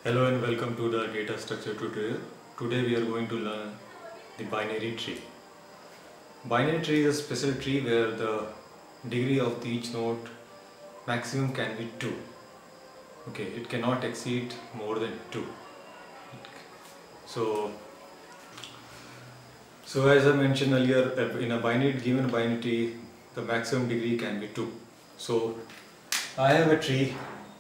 Hello and welcome to the data structure tutorial. Today we are going to learn the binary tree. Binary tree is a special tree where the degree of each node maximum can be 2. Okay, it cannot exceed more than 2. So as I mentioned earlier, in a given binary tree, the maximum degree can be 2. So I have a tree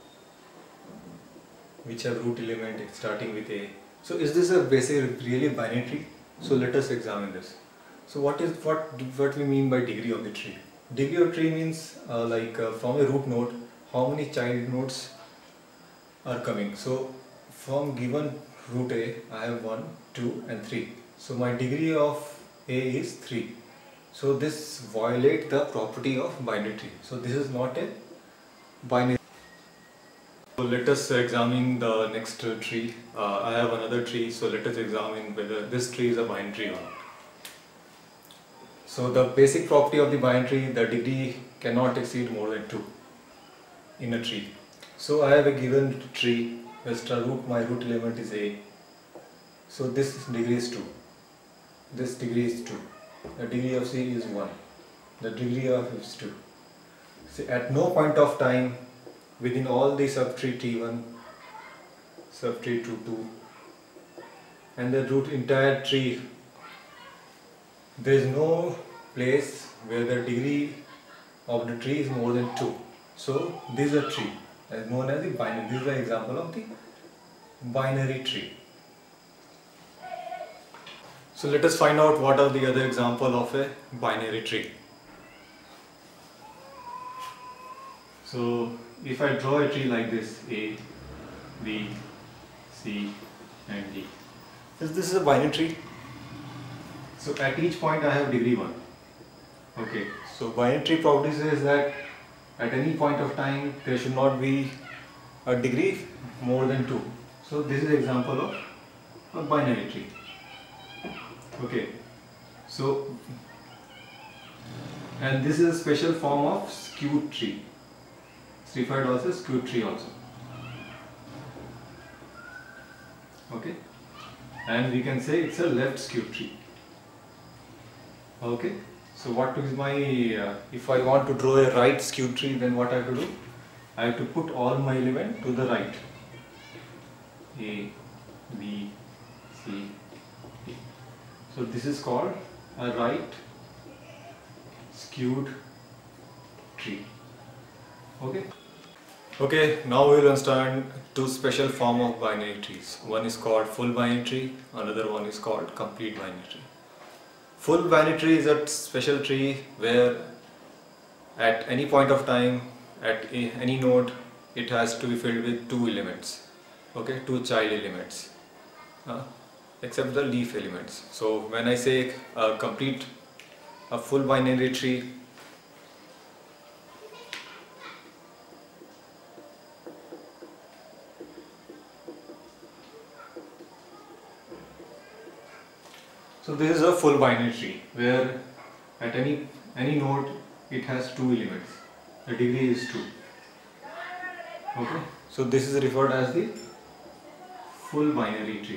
which have root element starting with A. So is this a really binary tree? So let us examine this. So what we mean by degree of the tree? Degree of tree means from a root node, how many child nodes are coming. So from given root A, I have 1, 2 and 3. So my degree of A is 3. So this violates the property of binary tree. So this is not a binary. So let us examine the next tree. I have another tree, so let us examine whether this tree is a binary tree or not. So the basic property of the binary tree, the degree cannot exceed more than 2 in a tree. So I have a given tree, my root element is A. So this degree is 2. This degree is 2. The degree of C is 1. The degree of is 2. So at no point of time within all the subtree T1, subtree T2 and the root entire tree, there is no place where the degree of the tree is more than 2. So this is a tree known as the binary. This is an example of the binary tree. So let us find out what are the other examples of a binary tree. So if I draw a tree like this, A, B, C and D. This is a binary tree. So at each point I have degree 1. Okay, so binary tree property says that at any point of time there should not be a degree more than 2. So this is an example of a binary tree. Okay, so and this is a special form of skewed tree. It's referred also as skewed tree also. Okay, and we can say it's a left skewed tree. Okay, so what is my if I want to draw a right skewed tree, then what I have to do? I have to put all my element to the right. A, B, C, D. So this is called a right skewed tree. Okay. Okay, now we will understand two special form of binary trees. One is called full binary tree, another one is called complete binary tree. Full binary tree is a special tree where at any point of time, at any node, it has to be filled with 2 elements. Okay, 2 child elements, except the leaf elements. So when I say a full binary tree, so this is a full binary tree where at any node it has 2 elements. The degree is 2. Okay, so this is referred as the full binary tree.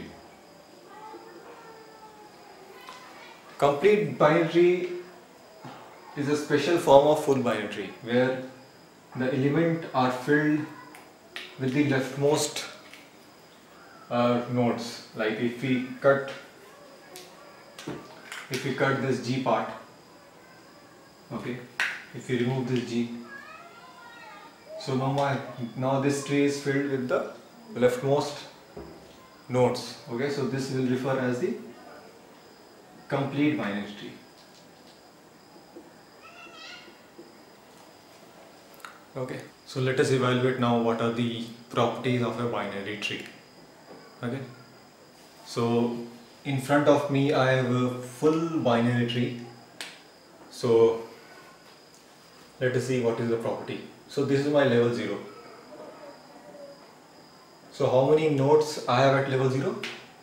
Complete binary tree is a special form of full binary tree where the elements are filled with the leftmost nodes. Like if we cut this G part, okay, if you remove this G, so now this tree is filled with the leftmost nodes. Okay, so this will refer as the complete binary tree. Okay, so let us evaluate now what are the properties of a binary tree. Okay, so in front of me I have a full binary tree. So let us see what is the property. So this is my level 0. So how many nodes I have at level 0?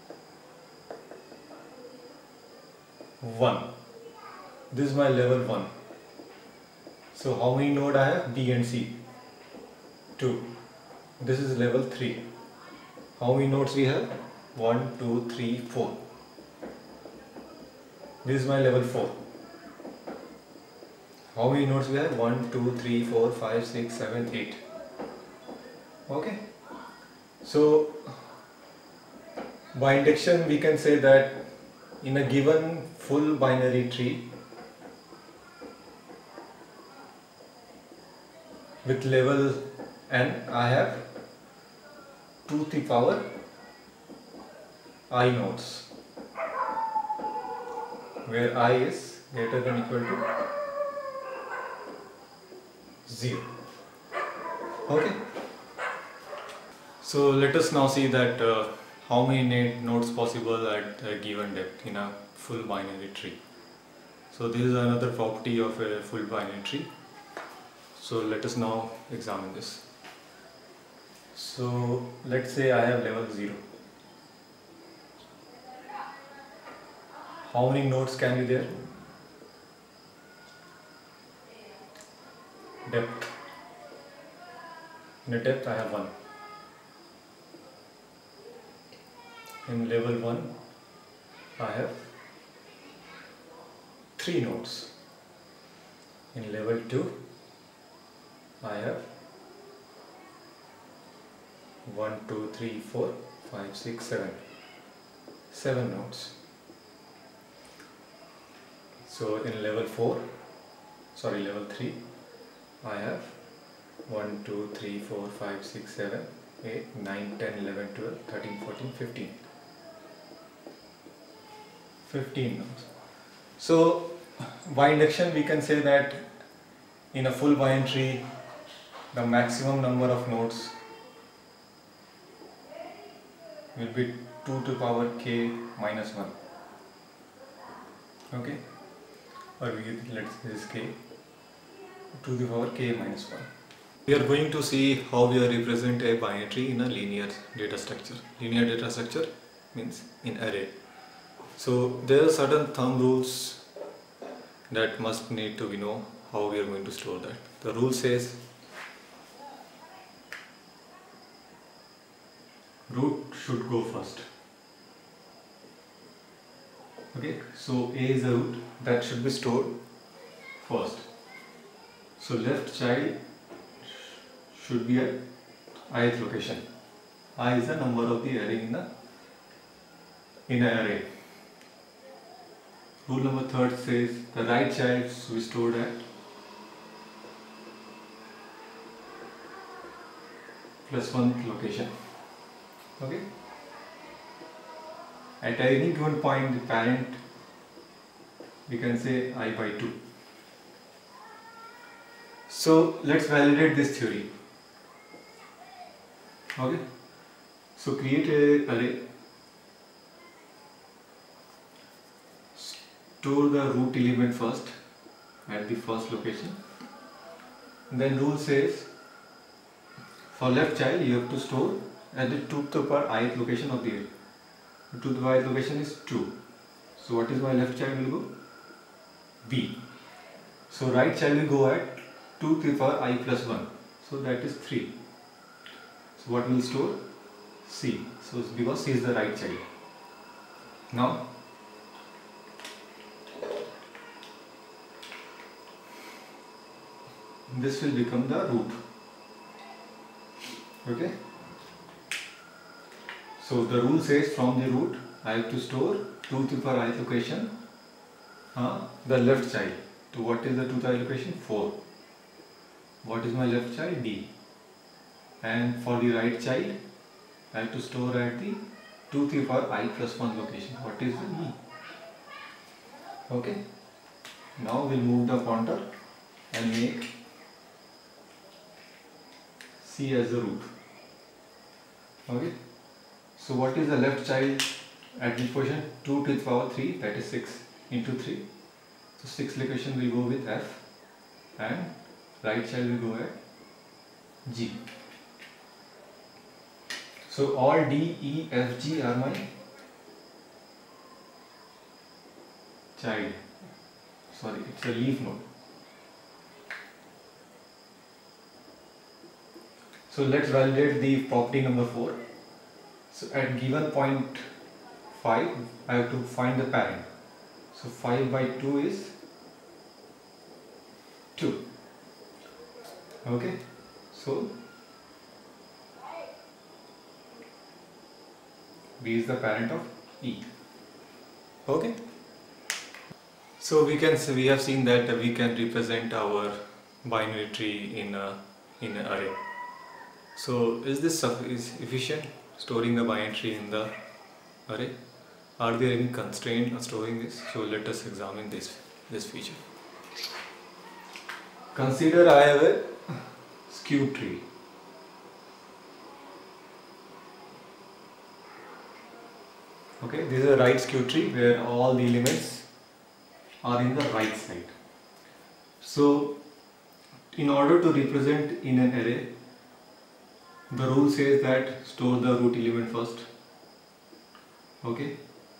1. This is my level 1. So how many nodes I have? B and C? 2. This is level 3. How many nodes we have? 1, 2, 3, 4. This is my level 4. How many nodes we have? 1, 2, 3, 4, 5, 6, 7, 8. Okay. So by induction we can say that in a given full binary tree with level n, I have 2 to the power I nodes, where I is greater than equal to 0. Okay. So let us now see that how many nodes possible at a given depth in a full binary tree. So this is another property of a full binary tree. So let us now examine this. So let's say I have level 0. How many nodes can be there? Depth. In a depth I have 1. In level 1 I have 3 nodes. In level 2 I have 1, 2, 3, 4, 5, 6, 7. 7 nodes. So in level 3 I have 1, 2, 3, 4, 5, 6, 7, 8, 9, 10, 11, 12, 13, 14, 15. 15 nodes. So by induction we can say that in a full binary tree the maximum number of nodes will be 2 to the power k minus 1. Okay, or let's say this k to the power k minus 1. We are going to see how we represent a binary tree in a linear data structure. Linear data structure means in array. So there are certain thumb rules that must need to be know how we are going to store that. The rule says root should go first. Okay, so A is the root that should be stored first. So left child should be at ith location. I is the number of the array in an array. Rule number 3 says the right child should be stored at +1th location. Okay. At any given point, the parent, we can say I by 2. So let's validate this theory. Okay. So create an array. Store the root element first at the first location. Then rule says for left child you have to store at the 2 to the power ith location of the array. 2 to the power ith location is 2. So what is my left child will go? B. So right child will go at 2 to the power I plus 1. So that is 3. So what will store? C. So it's because C is the right child. Now this will become the root. Okay. So the rule says from the root I have to store 2 to the power ith location the left child. So what is the 2 to the ith location? 4. What is my left child? D. And for the right child I have to store at the 2 to the power I plus 1 location. What is the E? Okay. Now we'll move the pointer and make C as the root. Okay. So what is the left child at this position? 2 to the power 3, that is 6 into 3. So 6 location will go with F and right child will go at G. So all D, E, F, G are my child. Sorry, it's a leaf node. So let's validate the property number 4. So at given point 5, I have to find the parent. So 5 by 2 is 2. Okay, so B is the parent of E. Okay. So we have seen that we can represent our binary tree in an array. So is efficient, storing the binary tree in the array? Are there any constraints on storing this? So let us examine this feature. Consider I have a skewed tree. Okay, this is a right skewed tree where all the elements are in the right side. So in order to represent in an array, the rule says that store the root element first. Okay,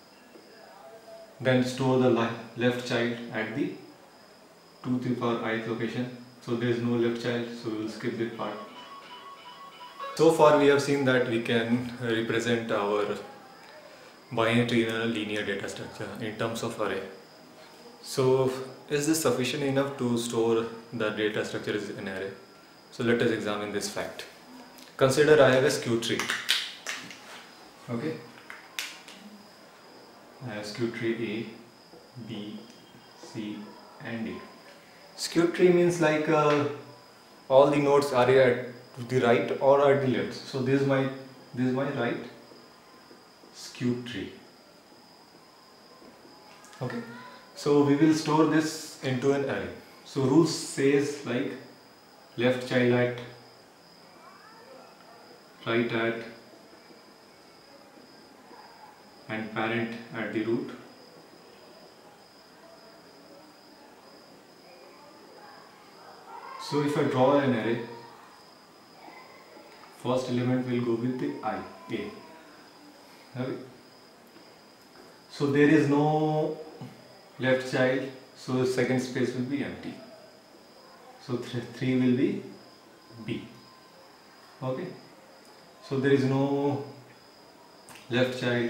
then store the left child at the 2 to the power ith location. So there is no left child, so we will skip this part. So far we have seen that we can represent our binary tree in a linear data structure in terms of array. So is this sufficient enough to store the data structure in an array? So let us examine this fact. Consider I have a skewed tree. Okay, I have skewed tree A, B, C and D. Skewed tree means like all the nodes are at the right or at the left. So this is my right skewed tree. Okay, so we will store this into an array. So rule says like left child at, right at, and parent at the root. So if I draw an array, first element will go with the I, A. Okay. So there is no left child, so the second space will be empty. So 3 will be B. Okay. So there is no left child.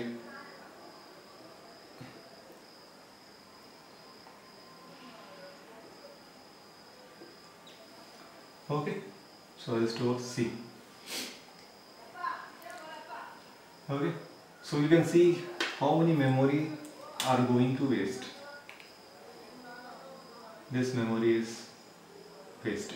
Okay. So I will store C. Okay. So you can see how many memory are going to waste. This memory is wasted.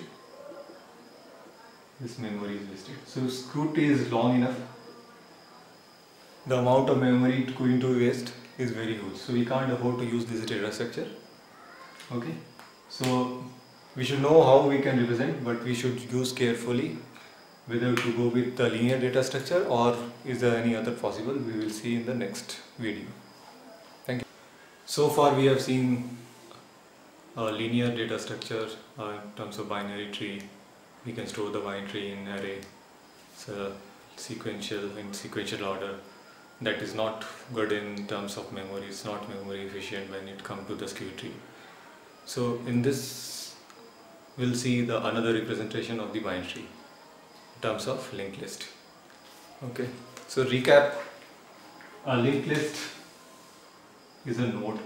This memory is wasted. So skewed tree is long enough. The amount of memory it going to waste is very huge. So we can't afford to use this data structure. Okay. So we should know how we can represent, but we should use carefully whether to go with the linear data structure or is there any other possible. We will see in the next video. Thank you. So far we have seen a linear data structure in terms of binary tree. We can store the binary tree in array. It's a sequential order. That is not good in terms of memory. It's not memory efficient when it comes to the skewed tree. So in this we'll see the another representation of the binary tree in terms of linked list. Okay, so recap, a linked list is a node,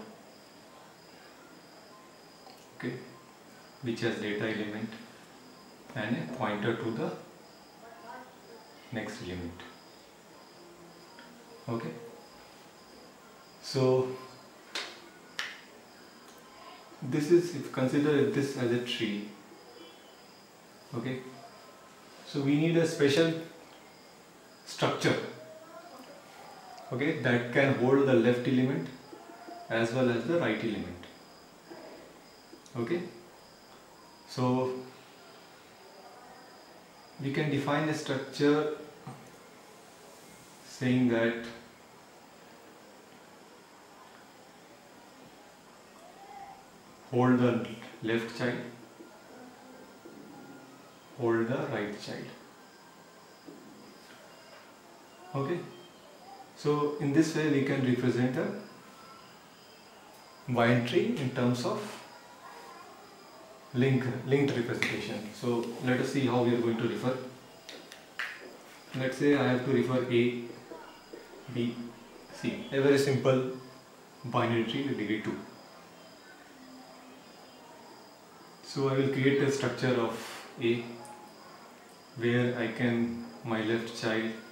okay, which has data element and a pointer to the next element. Okay, so this is, if consider this as a tree. Okay, so we need a special structure, okay, that can hold the left element as well as the right element. Okay, so we can define a structure saying that hold the left child, hold the right child. Okay, so in this way we can represent a binary tree in terms of linked representation. So let us see how we are going to refer. Let's say I have to refer A B, C. A very simple binary tree with degree 2. So I will create a structure of A where my left child